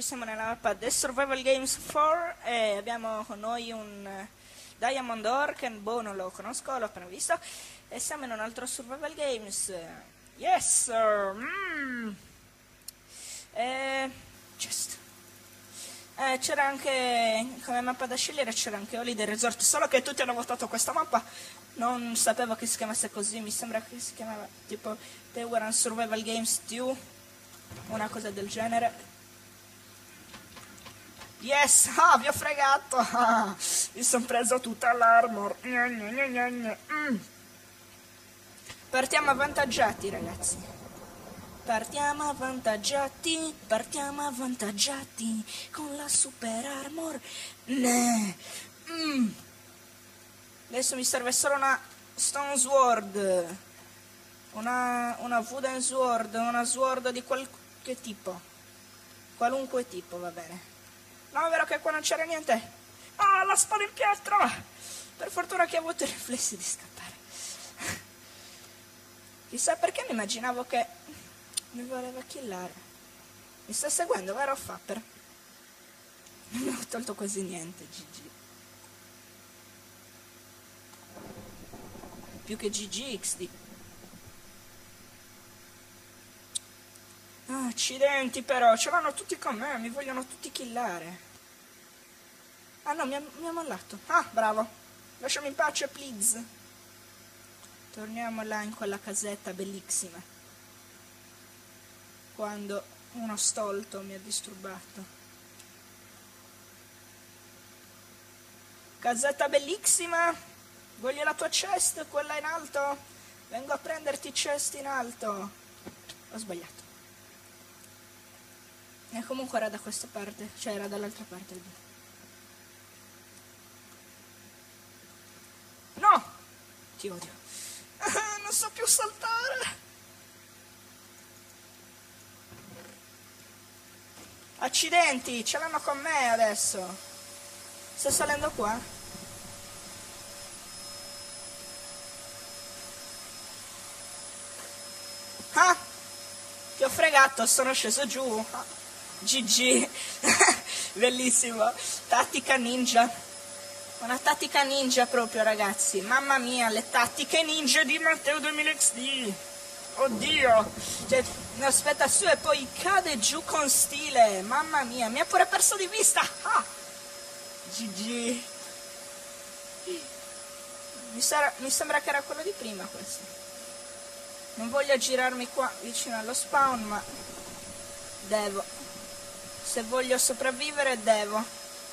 siamo nella mappa The Survival Games 4 e abbiamo con noi un Diamond Ore che non lo conosco, l'ho appena visto, e siamo in un altro Survival Games. Yes sir! Chest. C'era anche, come mappa da scegliere, c'era anche Holiday Resort, solo che tutti hanno votato questa mappa. Non sapevo che si chiamasse così, mi sembra che si chiamava tipo The Were on Survival Games 2, una cosa del genere. Yes, vi ho fregato, mi sono preso tutta l'armor. Partiamo avvantaggiati, ragazzi. Partiamo avvantaggiati con la super armor. Adesso mi serve solo una stone sword, una wooden sword, una sword di qualche tipo, qualunque tipo, va bene. No, è vero che qua non c'era niente. La spada in pietra! Per fortuna che ho avuto i riflessi di scappare. Chissà perché mi immaginavo che mi voleva killare. Mi sta seguendo, vero Fapper? Non mi ho tolto quasi niente, GG. Più che GG XD. Accidenti però, ce l'hanno tutti con me, mi vogliono tutti killare. No, mi ha mollato. Bravo. Lasciami in pace, please. Torniamo là in quella casetta bellissima. Quando uno stolto mi ha disturbato. Casetta bellissima. Voglio la tua chest, quella in alto. Vengo a prenderti chest in alto. Ho sbagliato. E comunque era da questa parte, cioè era dall'altra parte. No! Ti odio. Non so più saltare. Accidenti, ce l'hanno con me adesso. Sto salendo qua. Ti ho fregato, sono sceso giù. GG. Bellissimo. Tattica ninja. Una tattica ninja proprio, ragazzi. Mamma mia, le tattiche ninja di Matteo 2000XD. Oddio. Cioè, ne aspetta su e poi cade giù con stile. Mamma mia, mi ha pure perso di vista. GG. Mi sembra che era quello di prima questo. Non voglio girarmi qua vicino allo spawn, ma devo. Se voglio sopravvivere devo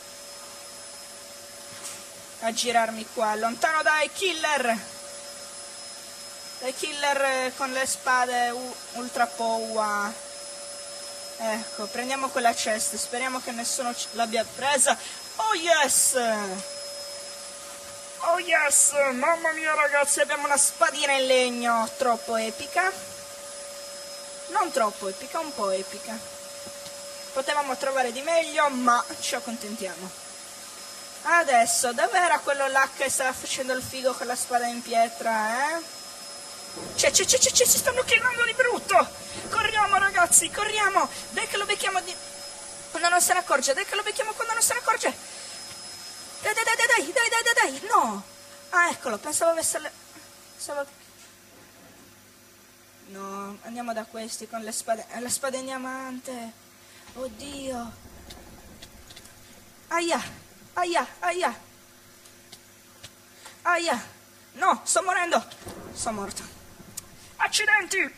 aggirarmi qua, lontano dai killer con le spade ultra power. Ecco, prendiamo quella chest, speriamo che nessuno l'abbia presa. Oh yes, mamma mia ragazzi, abbiamo una spadina in legno troppo epica, non troppo epica, un po' epica. Potevamo trovare di meglio, ma ci accontentiamo. Adesso, dov'era quello là che stava facendo il figo con la spada in pietra, ci stanno killando di brutto! Corriamo ragazzi, corriamo! Dai che lo becchiamo quando non se ne accorge, Dai, no! Eccolo, pensavo avesse No, andiamo da questi con le spade in diamante. Oddio. Aia. No, sto morendo. Sono morto. Accidenti.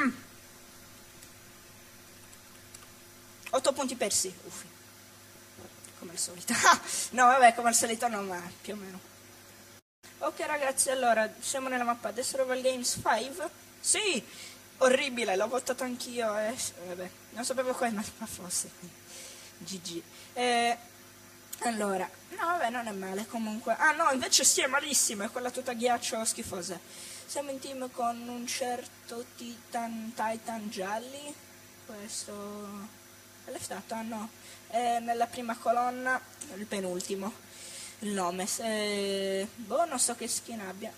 8 punti persi. Uffi. Come al solito. No, vabbè, come al solito no, ma più o meno. Ok ragazzi, allora, siamo nella mappa The Survival Games 5. Sì, orribile, l'ho votato anch'io. Vabbè, non sapevo come ma fosse. GG. Allora, no vabbè, non è male comunque. No, invece sì, è malissimo, è quella tutta ghiaccio schifosa. Siamo in team con un certo Titan Gialli. Questo è leftato, no. Nella prima colonna, il penultimo, il nome. Non so che skin abbia.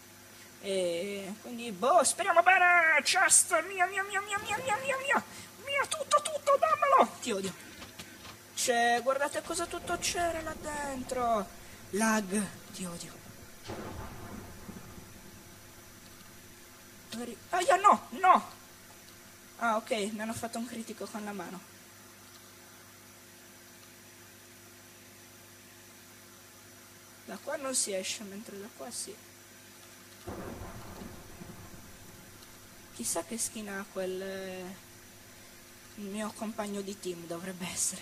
Quindi, speriamo bene. Chest, mia. mia, tutto, dammelo! Ti odio. Guardate cosa tutto c'era là dentro. Lag, ti odio. Aia, no! Ah, ok, mi hanno fatto un critico con la mano. Da qua non si esce, mentre da qua sì. Chissà che skin ha quel... il mio compagno di team dovrebbe essere.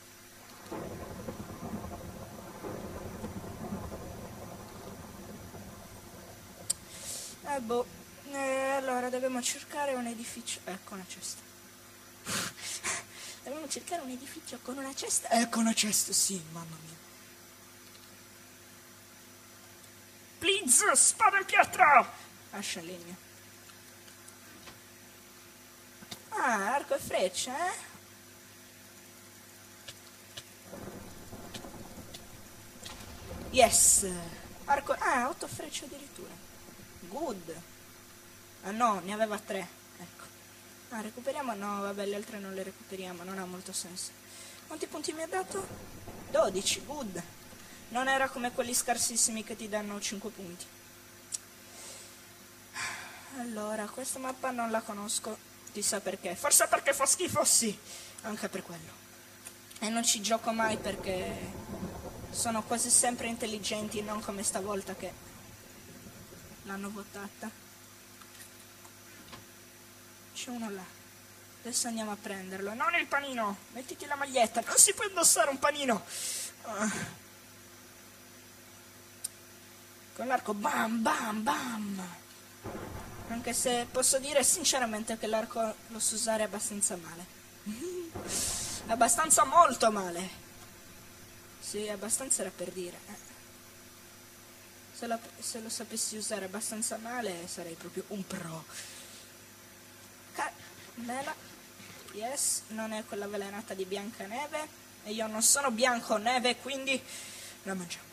Boh. Allora dobbiamo cercare un edificio. Ecco una cesta. Dobbiamo cercare un edificio con una cesta. Ecco una cesta, sì, mamma mia. Please, spada in pietra! Ascia legno. Ah, arco e freccia, eh? Yes! Arco... Ah, 8 frecce addirittura. Good. Ah no, ne aveva 3. Ecco. Ah, recuperiamo? No, vabbè, le altre non le recuperiamo, non ha molto senso. Quanti punti mi ha dato? 12, good. Non era come quelli scarsissimi che ti danno 5 punti. Allora, questa mappa non la conosco. Chissà perché. Forse perché fa schifo, sì. Anche per quello. E non ci gioco mai perché sono quasi sempre intelligenti, non come stavolta che l'hanno votata. C'è uno là. Adesso andiamo a prenderlo. Non il panino! Mettiti la maglietta. Non si può indossare un panino! Con l'arco bam bam bam! Anche se posso dire sinceramente che l'arco lo so usare abbastanza male. Abbastanza molto male. Sì, abbastanza era per dire. Se lo sapessi usare abbastanza male sarei proprio un pro. Mela. Yes, non è quella avvelenata di Biancaneve. E io non sono Bianconeve, quindi la mangiamo.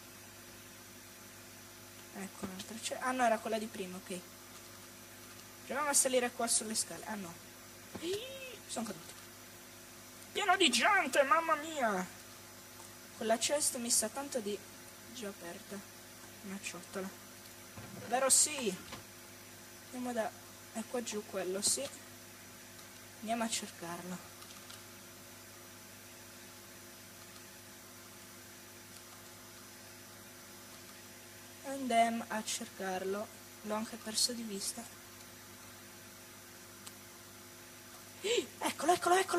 Ecco un'altra. Ah no, era quella di prima, ok. Proviamo a salire qua sulle scale. Ah no. Sono caduto. Pieno di gente, mamma mia. Quella chest mi sa tanto di... già aperta. Una ciotola. Vero sì. Andiamo da... è qua giù quello, sì. Andiamo a cercarlo. Andiamo a cercarlo. L'ho anche perso di vista. Eccolo.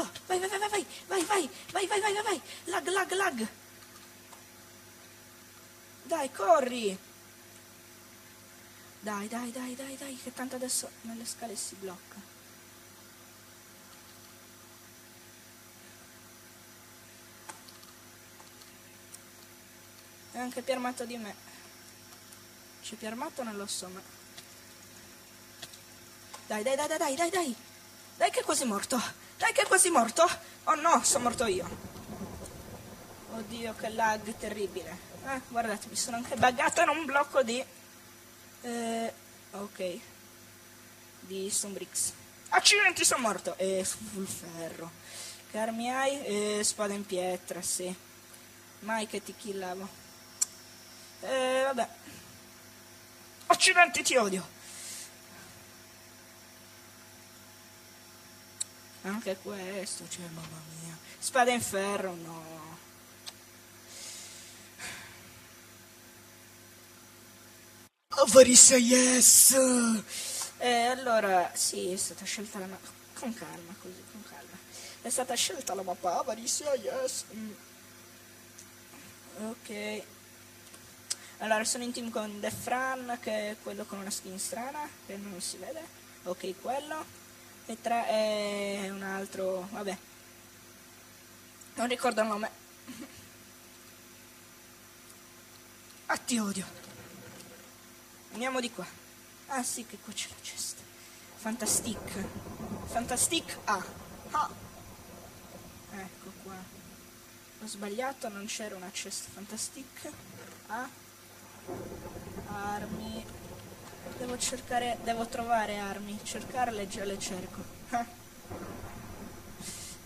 Vai. Lag. Dai, corri. Dai, che tanto adesso nelle scale si blocca. È anche più armato di me. C'è più armato, non lo so, ma... Dai. Dai che è quasi morto. Oh no, sono morto io. Oddio, che lag terribile. Guardate, mi sono anche buggato in un blocco di... ok. Di Stombrix. Accidenti, sono morto. Sul ferro. Che armi hai? Spada in pietra, sì. Mai che ti killavo. Vabbè. Accidenti, ti odio. Anche questo, cioè, mamma mia. Spada in ferro, no. Avarizia, yes! Allora, sì, è stata scelta la mappa. Con calma, così, con calma. È stata scelta la mappa Avarizia, yes! Ok. Allora, sono in team con Defran, che è quello con una skin strana, che non si vede. Ok, quello. E 3 è un altro, vabbè. Non ricordo il nome. Ah, ti odio. Andiamo di qua. Ah sì, che qua c'è la cesta. Fantastic A. Ecco qua. Ho sbagliato, non c'era una cesta. Fantastic A. Armi. Devo trovare armi. Cercarle, già le cerco.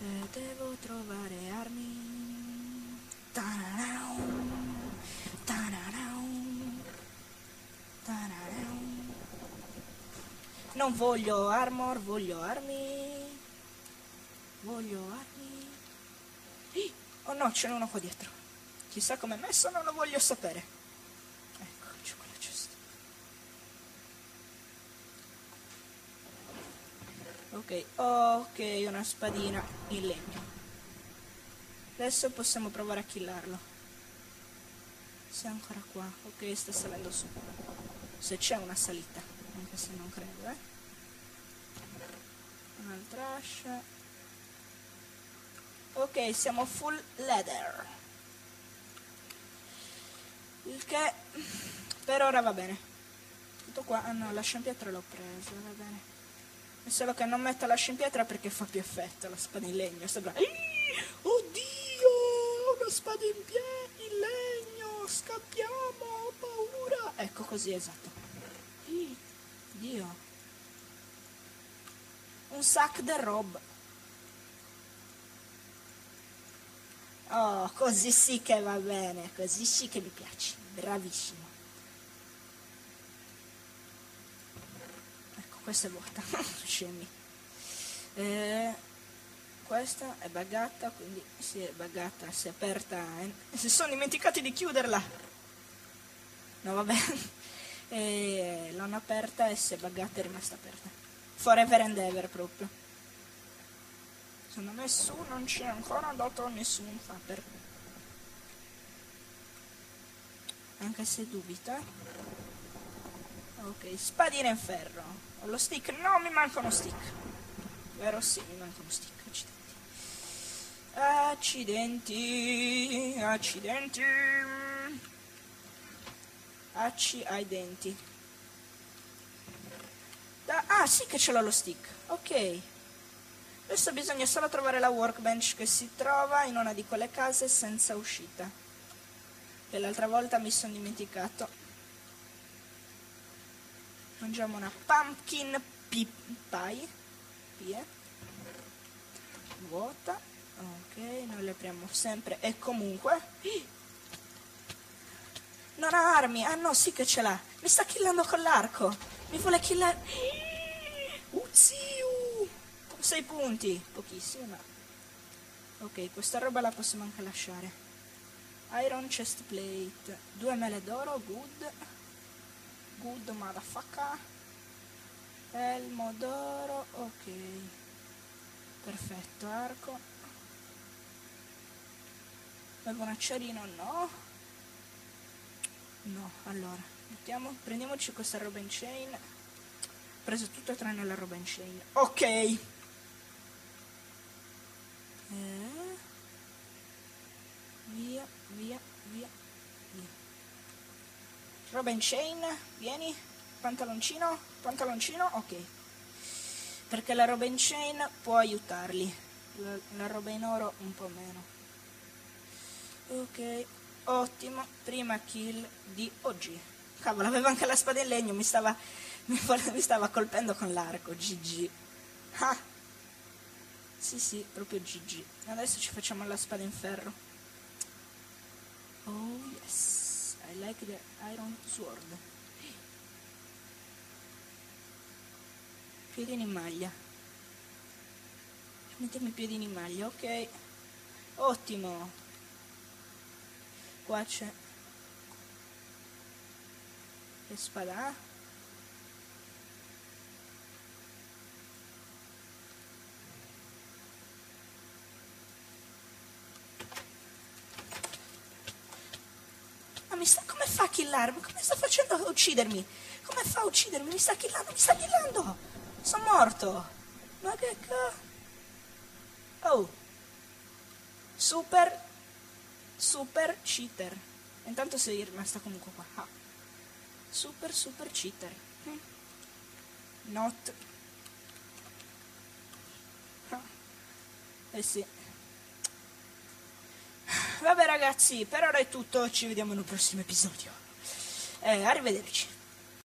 Devo trovare armi. Tararau, tararau, tararau. Non voglio armor, voglio armi. Voglio armi. Oh no, ce n'è uno qua dietro. Chissà com'è messo, non lo voglio sapere. Ecco, c'è quella cesta. Ok, una spadina in legno. Adesso possiamo provare a killarlo. Se è ancora qua. Ok, sta salendo su. Se c'è una salita. Anche se non credo, Un'altra ascia. Ok, siamo full leather. Il che per ora va bene. Tutto qua. Ah no, la sciempietra l'ho presa, va bene. È solo che non metto la sciempietra perché fa più effetto. La spada in legno sembra. Oddio! Una spada in legno! Scappiamo! Ho paura! Ecco così, esatto. Dio. Un sac de robe. Oh, così sì che va bene. Così sì che mi piace. Bravissimo. Ecco, questa è vuota. Scemi. Questa è buggata, quindi si è buggata, si è aperta. Si sono dimenticati di chiuderla. No, vabbè. L'hanno aperta e si è buggata e è rimasta aperta. Forever and ever proprio. Secondo me su non c'è ancora dato nessun fapper. Anche se dubita. Ok, spadina in ferro. Ho lo stick? No, mi manca uno stick. Vero? Sì, mi manca uno stick. Accidenti. Accidenti. Acci ai denti. Ah, sì che ce l'ho lo stick. Ok. Adesso bisogna solo trovare la workbench che si trova in una di quelle case senza uscita. Che l'altra volta mi sono dimenticato. Mangiamo una pumpkin pie. Vuota. Ok, noi le apriamo sempre e comunque. Non ha armi. Ah no, sì che ce l'ha. Mi sta killando con l'arco. Mi vuole killare. Zio. 6 punti. Pochissimo, ma. Ok, questa roba la possiamo anche lasciare. Iron chest plate. 2 mele d'oro. Good. Good motherfucker. Elmo d'oro. Ok. Perfetto, arco. Bevo un acciarino? No. No, allora. Prendiamoci questa roba in chain. Ho preso tutto tranne la roba in chain. Ok. Via. Roba in chain, vieni. Pantaloncino, ok. Perché la roba in chain può aiutarli. La roba in oro un po' meno. Ok, ottimo. Prima kill di oggi. Cavolo, aveva anche la spada in legno, mi stava colpendo con l'arco. GG. Ah. Sì, proprio GG. Adesso ci facciamo la spada in ferro. Oh yes, I like the iron sword. Piedini in maglia. Mettiamo i piedini in maglia, ok. Ottimo. Qua c'è. Che spada? Come fa a killarmi? Come sta facendo a uccidermi? Come fa a uccidermi? Mi sta killando! Sono morto! Ma che Oh! Super cheater. Intanto sei rimasta comunque qua. Ah. Super cheater. Not. Ah. Eh sì. Vabbè ragazzi, per ora è tutto, ci vediamo in un prossimo episodio. Arrivederci.